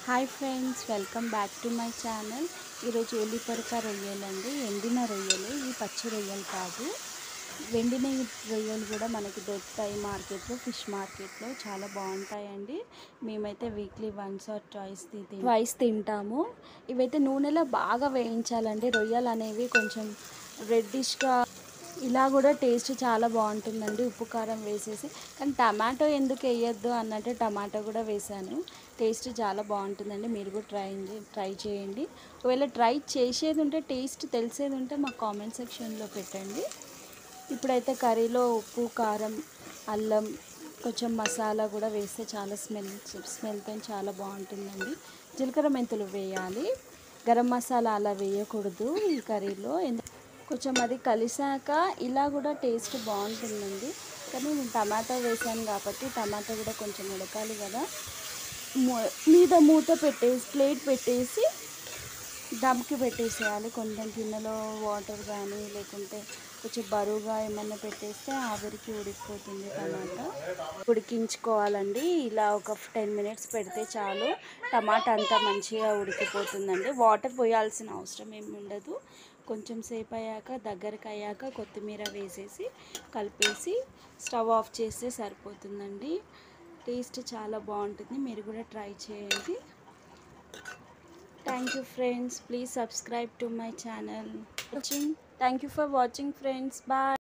Hi friends, welcome back to my channel. ఈరోజు ఉల్లిపొరక రొయ్యలండి. ఎండిన రొయ్యలు, ఇవి పచ్చి రొయ్యలు కాదు. వెండిన రొయ్యలు కూడా మనకి దొరుకుతాయి మార్కెట్లో, ఫిష్ మార్కెట్లో. చాలా బాగుంటాయండి. మేమైతే వీక్లీ వన్స్ ఆర్ ట్వైస్ తింటాము. ఇవైతే నూనెలో బాగా వేయించాలండి. రొయ్యలు అనేవి కొంచెం రెడ్డిష్గా, ఇలా కూడా టేస్ట్ చాలా బాగుంటుందండి ఉప్పు కారం వేసేసి. కానీ టమాటో ఎందుకు వేయొద్దు అన్నట్టు టమాటో కూడా వేసాను. టేస్ట్ చాలా బాగుంటుందండి. మీరు కూడా ట్రై చేయండి. ఒకవేళ ట్రై చేసేది ఉంటే, టేస్ట్ తెలిసేది ఉంటే మాకు కామెంట్ సెక్షన్లో పెట్టండి. ఇప్పుడైతే కర్రీలో ఉప్పు, కారం, అల్లం, కొంచెం మసాలా కూడా వేస్తే చాలా స్మెల్తో చాలా బాగుంటుందండి. జీలకర్ర మెంతులు వేయాలి, గరం మసాలా అలా వేయకూడదు ఈ కర్రీలో. కొంచెం అది కలిసాక ఇలా కూడా టేస్ట్ బాగుంటుందండి. కానీ నేను టమాటా వేసాను కాబట్టి టమాటా కూడా కొంచెం ఉడకాలి కదా. మీద మూత పెట్టేసి, ప్లేట్ పెట్టేసి దమ్కి పెట్టేసేయాలి. కొంచెం గిన్నెలో వాటర్ కానీ లేకుంటే కొంచెం బరువుగా ఏమన్నా పెట్టేస్తే ఆవిరికి ఉడికిపోతుంది. టమాటా ఉడికించుకోవాలండి. ఇలా ఒక 10 మినిట్స్ పెడితే చాలు. టమాటా అంతా మంచిగా ఉడికిపోతుందండి. వాటర్ పోయాల్సిన అవసరం ఏమి ఉండదు. కొంచెం సేపు అయ్యాక, దగ్గరికి అయ్యాక కొత్తిమీర వేసేసి కలిపేసి స్టవ్ ఆఫ్ చేస్తే సరిపోతుందండి. టేస్ట్ చాలా బాగుంటుంది. మీరు కూడా ట్రై చేయండి. Thank you friends. Please subscribe to my channel. Thank you for watching friends. Bye.